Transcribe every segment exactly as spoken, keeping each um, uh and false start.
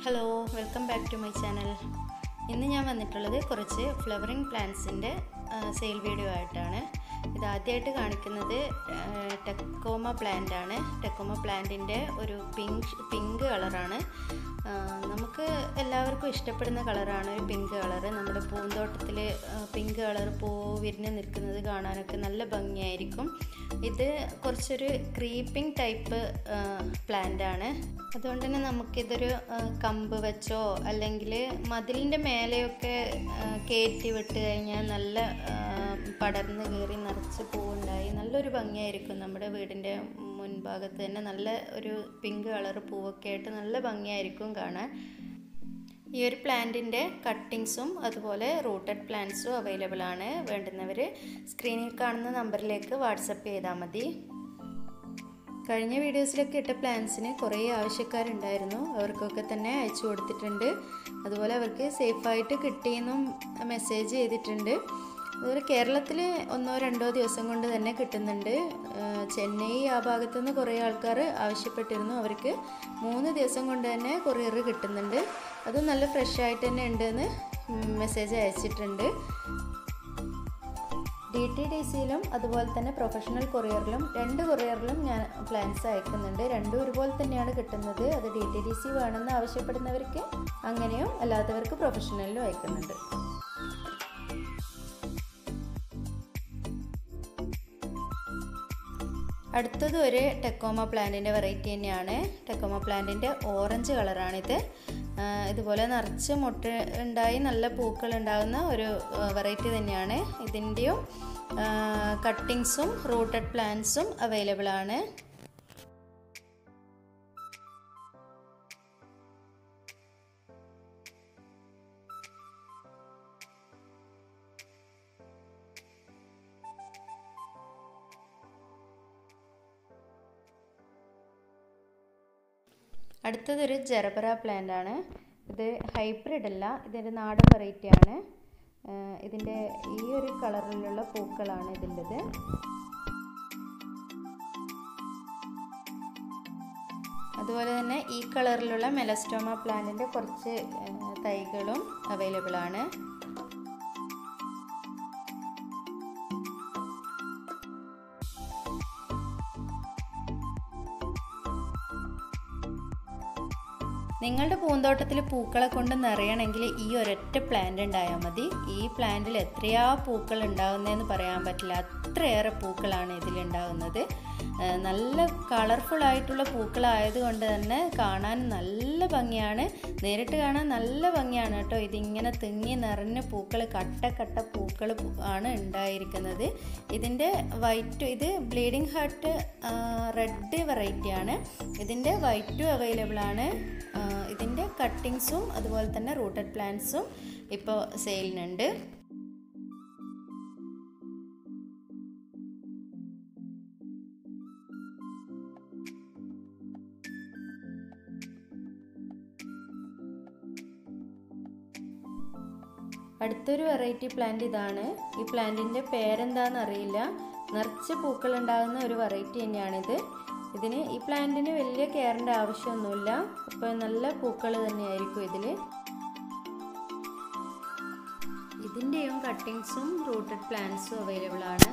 Hello, welcome back to my channel. ഇന്ന് ഞാൻ വന്നിട്ടുള്ളത് കുറച്ച് ഫ്ലവറിങ് പ്ലാന്റ്സിൻ്റെ സെയിൽ വീഡിയോ ആയിട്ടാണ്. ഇതാദ്യമായിട്ട് കാണിക്കുന്നത് ടെക്കോമ പ്ലാന്റ് ആണ്. ടെക്കോമ പ്ലാന്റിൻ്റെ ഒരു പിങ്ക് പിങ്ക് കളറാണ്. നമുക്ക് എല്ലാവർക്കും ഇഷ്ടപ്പെടുന്ന കളറാണ് ഒരു പിങ്ക് കളറ്. നമ്മുടെ പൂന്തോട്ടത്തിൽ പിങ്ക് കളർ പൂ വിരിഞ്ഞ് നിൽക്കുന്നത് കാണാനൊക്കെ നല്ല ഭംഗിയായിരിക്കും. ഇത് കുറച്ചൊരു ക്രീപ്പിംഗ് ടൈപ്പ് പ്ലാന്റ് ആണ്. അതുകൊണ്ട് തന്നെ നമുക്കിതൊരു കമ്പ് വെച്ചോ അല്ലെങ്കിൽ മതിലിൻ്റെ മേലെയൊക്കെ കയറ്റി വിട്ട് കഴിഞ്ഞാൽ നല്ല പടർന്ന് കയറി നിറച്ച് പൂവുണ്ടായി നല്ലൊരു ഭംഗിയായിരിക്കും. നമ്മുടെ വീടിൻ്റെ മുൻഭാഗത്ത് തന്നെ നല്ല ഒരു പിങ്ക് കളർ പൂവൊക്കെ ആയിട്ട് നല്ല ഭംഗിയായിരിക്കും കാണാൻ. ഈ ഒരു പ്ലാന്റിൻ്റെ കട്ടിങ്സും അതുപോലെ റൂട്ടഡ് പ്ലാന്റ്സും അവൈലബിൾ ആണ്. വേണ്ടുന്നവർ സ്ക്രീനിൽ കാണുന്ന നമ്പറിലേക്ക് വാട്സപ്പ് ചെയ്താൽ മതി. കഴിഞ്ഞ വീഡിയോസിലൊക്കെ ഇട്ട പ്ലാന്റ്സിന് കുറേ ആവശ്യക്കാരുണ്ടായിരുന്നു. അവർക്കൊക്കെ തന്നെ അയച്ചു കൊടുത്തിട്ടുണ്ട്. അതുപോലെ അവർക്ക് സേഫായിട്ട് കിട്ടിയെന്നും മെസ്സേജ് ചെയ്തിട്ടുണ്ട്. അതുപോലെ കേരളത്തിൽ ഒന്നോ രണ്ടോ ദിവസം കൊണ്ട് തന്നെ കിട്ടുന്നുണ്ട്. ചെന്നൈ ആ ഭാഗത്തു നിന്ന് കുറേ ആൾക്കാർ ആവശ്യപ്പെട്ടിരുന്നു. അവർക്ക് മൂന്ന് ദിവസം കൊണ്ട് തന്നെ കൊറിയർ കിട്ടുന്നുണ്ട്. അതും നല്ല ഫ്രഷ് ആയിട്ട് തന്നെ ഉണ്ടെന്ന് മെസ്സേജ് അയച്ചിട്ടുണ്ട്. ഡി ടി ഡി സിയിലും അതുപോലെ തന്നെ പ്രൊഫഷണൽ കൊറിയറിലും രണ്ട് കൊറിയറിലും ഞാൻ പ്ലാന്റ്സ് അയക്കുന്നുണ്ട്. രണ്ടും ഒരുപോലെ തന്നെയാണ് കിട്ടുന്നത്. അത് ഡി ടി ഡി സി വേണമെന്ന് ആവശ്യപ്പെടുന്നവർക്ക് അങ്ങനെയോ അല്ലാത്തവർക്ക് പ്രൊഫഷണലിലും അയക്കുന്നുണ്ട്. അടുത്തത് ഒരു ടെക്കോമ പ്ലാന്റിൻ്റെ വെറൈറ്റി തന്നെയാണ്. ടെക്കോമ പ്ലാന്റിൻ്റെ ഓറഞ്ച് കളറാണിത്. ഇതുപോലെ നിറച്ച് മുട്ട ഉണ്ടായി നല്ല പൂക്കൾ ഉണ്ടാകുന്ന ഒരു വെറൈറ്റി തന്നെയാണ്. ഇതിൻ്റെയും കട്ടിങ്സും റൂട്ടഡ് പ്ലാന്റ്സും അവൈലബിൾ ആണ്. അടുത്തതൊരു ജെറബറ പ്ലാന്റ് ആണ്. ഇത് ഹൈബ്രിഡ് അല്ല, ഇതൊരു നാടൻ വെറൈറ്റി ആണ്. ഇതിൻ്റെ ഈ ഒരു കളറിലുള്ള പൂക്കളാണ് ഇതിൻ്റെത്. അതുപോലെ തന്നെ ഈ കളറിലുള്ള മെലസ്റ്റോമ പ്ലാന്റിൻ്റെ കുറച്ച് തൈകളും അവൈലബിൾ ആണ്. നിങ്ങളുടെ പൂന്തോട്ടത്തിൽ പൂക്കളെ കൊണ്ട് നിറയണമെങ്കിൽ ഈ ഒരൊറ്റ പ്ലാന്റ് ഉണ്ടായാൽ മതി. ഈ പ്ലാന്റിൽ എത്രയാ പൂക്കൾ ഉണ്ടാകുന്നതെന്ന് പറയാൻ പറ്റില്ല. അത്രയേറെ പൂക്കളാണ് ഇതിലുണ്ടാകുന്നത്. നല്ല കളർഫുൾ ആയിട്ടുള്ള പൂക്കളായതുകൊണ്ട് തന്നെ കാണാൻ നല്ല ഭംഗിയാണ്. നേരിട്ട് കാണാൻ നല്ല ഭംഗിയാണ് കേട്ടോ. ഇതിങ്ങനെ തിങ്ങി നിറഞ്ഞ പൂക്കൾ, കട്ട കട്ട പൂക്കൾ ആണ് ഉണ്ടായിരിക്കുന്നത്. ഇതിൻ്റെ വൈറ്റ്, ഇത് ബ്ലീഡിങ് ഹാർട്ട് റെഡ് വെറൈറ്റിയാണ്. ഇതിൻ്റെ വൈറ്റും അവൈലബിൾ ആണ്. ഇതിൻ്റെ കട്ടിങ്സും അതുപോലെ തന്നെ റൂട്ടഡ് പ്ലാന്റ്സും ഇപ്പോൾ സെയിലിനുണ്ട്. അടുത്തൊരു വെറൈറ്റി പ്ലാന്റ് ഇതാണ്. ഈ പ്ലാന്റിൻ്റെ പേരെന്താണെന്ന് അറിയില്ല. നിറച്ച് പൂക്കൾ ഉണ്ടാകുന്ന ഒരു വെറൈറ്റി തന്നെയാണിത്. ഇതിന് ഈ പ്ലാന്റിന് വലിയ കെയറിൻ്റെ ആവശ്യമൊന്നുമില്ല. അപ്പോൾ നല്ല പൂക്കൾ തന്നെയായിരിക്കും ഇതിൽ. ഇതിൻ്റെയും കട്ടിങ്സും റൂട്ടഡ് പ്ലാന്റ്സും അവൈലബിൾ ആണ്.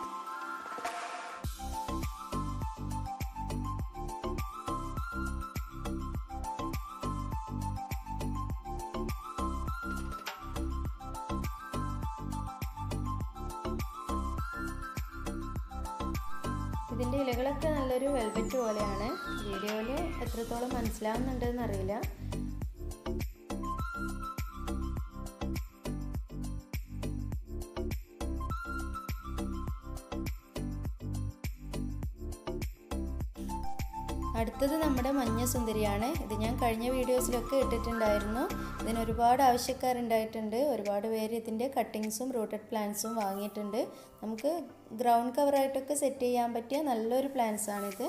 ഇതിൻ്റെ ഇലകളൊക്കെ നല്ലൊരു വെൽവെറ്റ് പോലെയാണ്. വീഡിയോയിൽ എത്രത്തോളം മനസ്സിലാവുന്നുണ്ടെന്ന് അറിയില്ല. അടുത്തത് നമ്മുടെ മഞ്ഞ സുന്ദരിയാണ്. ഇത് ഞാൻ കഴിഞ്ഞ വീഡിയോസിലൊക്കെ ഇട്ടിട്ടുണ്ടായിരുന്നു. ഇതിന് ഒരുപാട് ആവശ്യക്കാരുണ്ടായിട്ടുണ്ട്. ഒരുപാട് പേര് ഇതിൻ്റെ കട്ടിങ്സും റൂട്ടഡ് പ്ലാന്റ്സും വാങ്ങിയിട്ടുണ്ട്. നമുക്ക് ഗ്രൗണ്ട് കവറായിട്ടൊക്കെ സെറ്റ് ചെയ്യാൻ പറ്റിയ നല്ലൊരു പ്ലാന്റ്സ് ആണിത്.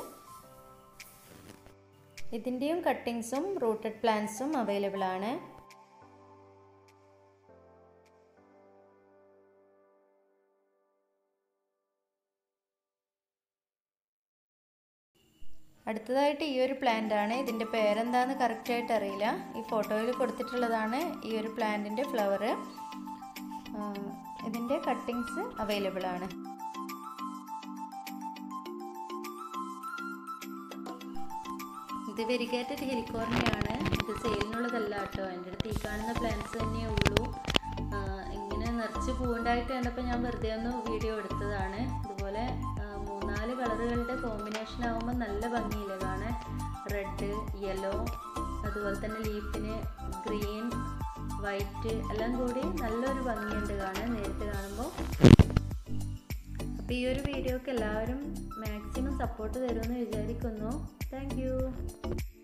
ഇതിൻ്റെയും കട്ടിങ്സും റൂട്ടഡ് പ്ലാന്റ്സും അവൈലബിൾ ആണ്. അടുത്തതായിട്ട് ഈ ഒരു പ്ലാന്റ് ആണ്. ഇതിൻ്റെ പേരെന്താണെന്ന് കറക്റ്റായിട്ട് അറിയില്ല. ഈ ഫോട്ടോയിൽ കൊടുത്തിട്ടുള്ളതാണ് ഈ ഒരു പ്ലാന്റിൻ്റെ ഫ്ലവർ. ഇതിൻ്റെ കട്ടിങ്സ് അവൈലബിൾ ആണ്. ഇത് വെരിഗേറ്റഡ് ഹെലിക്കോർണിയാണ്. ഇത് സെയിലിനുള്ളതല്ല കേട്ടോ. എൻ്റെ അടുത്ത് ഈ കാണുന്ന പ്ലാന്റ്സ് തന്നെയേ ഉള്ളൂ. ഇങ്ങനെ നിറച്ച് പൂവുണ്ടായിട്ട് കണ്ടപ്പോൾ ഞാൻ വെറുതെ ഒന്ന് വീഡിയോ എടുത്തതാണ്. ഇതുപോലെ മൂന്നാല് കളറുകളുടെ കോമ്പിനേഷൻ ആകുമ്പോൾ നല്ല ഭംഗിയില്ലേ കാണാൻ. റെഡ്, യെല്ലോ, അതുപോലെ തന്നെ ലീഫിന് ഗ്രീൻ, വൈറ്റ് എല്ലാം കൂടി നല്ലൊരു ഭംഗിയുണ്ട് കാണാൻ നേരിട്ട് കാണുമ്പോൾ. അപ്പോൾ ഈ ഒരു വീഡിയോക്ക് എല്ലാവരും മാക്സിമം സപ്പോർട്ട് തരുമെന്ന് വിചാരിക്കുന്നു. Thank U.